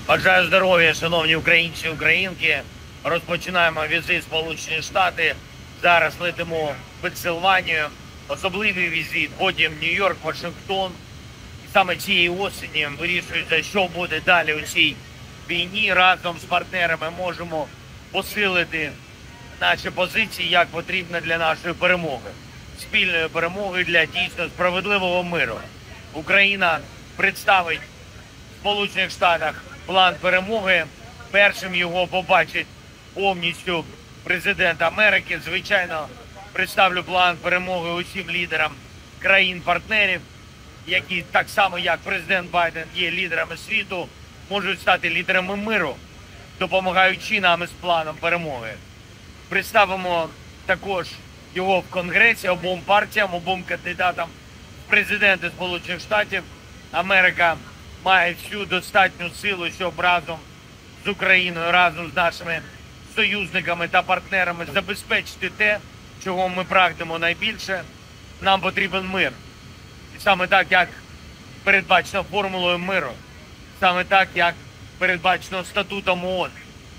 Бажаю здоров'я, шановні українці і українки. Розпочинаємо візит в Сполучені Штати. Зараз летимо в Пенсильванію. Особливий візит, потім Нью-Йорк, Вашингтон. І саме цієї осені вирішується, що буде далі у цій війні. Разом з партнерами можемо посилити наші позиції, як потрібно для нашої перемоги. Спільної перемоги для дійсно справедливого миру. Україна представить в Сполучених Штатах план перемоги. Першим його побачить повністю президент Америки. Звичайно, представлю план перемоги усім лідерам країн-партнерів, які так само, як президент Байден, є лідерами світу, можуть стати лідерами миру, допомагаючи нам із планом перемоги. Представимо також його в Конгресі обом партіям, обом кандидатам в президенти Сполучених Штатів. Америка має всю достатню силу, щоб разом з Україною, разом з нашими союзниками та партнерами забезпечити те, чого ми прагнемо найбільше. Нам потрібен мир. І саме так, як передбачено формулою миру, саме так, як передбачено статутом ООН.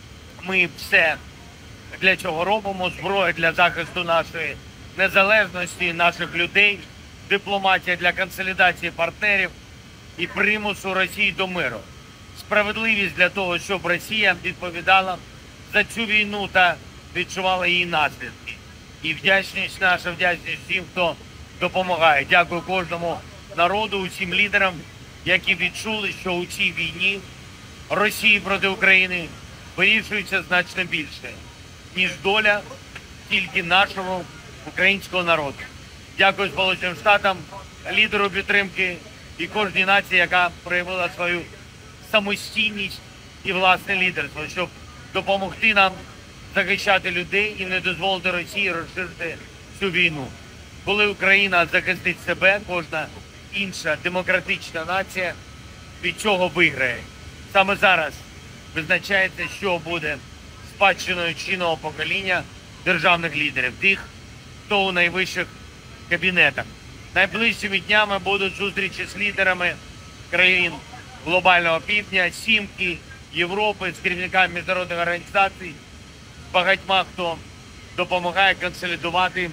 Ми все для цього робимо. Зброя для захисту нашої незалежності, наших людей, дипломатія для консолідації партнерів і примусу Росії до миру. Справедливість для того, щоб Росія відповідала за цю війну та відчувала її наслідки. І вдячність, наша вдячність всім, хто допомагає. Дякую кожному народу, усім лідерам, які відчули, що у цій війні Росії проти України вирішується значно більше, ніж доля тільки нашого українського народу. Дякую Сполученим Штатам, лідеру підтримки і кожній нації, яка проявила свою самостійність і власне лідерство, щоб допомогти нам захищати людей і не дозволити Росії розширити цю війну. Коли Україна захистить себе, кожна інша демократична нація від цього виграє. Саме зараз визначається, що буде спадщиною чинного покоління державних лідерів, тих, хто у найвищих кабінетах. Найближчими днями будуть зустрічі з лідерами країн глобального півдня, Сімки, Європи, з керівниками міжнародних організацій, з багатьма, хто допомагає консолідувати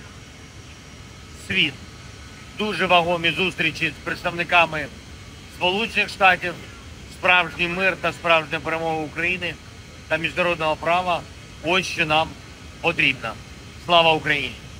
світ. Дуже вагомі зустрічі з представниками Сполучених Штатів, справжній мир та справжня перемога України та міжнародного права – ось що нам потрібно. Слава Україні!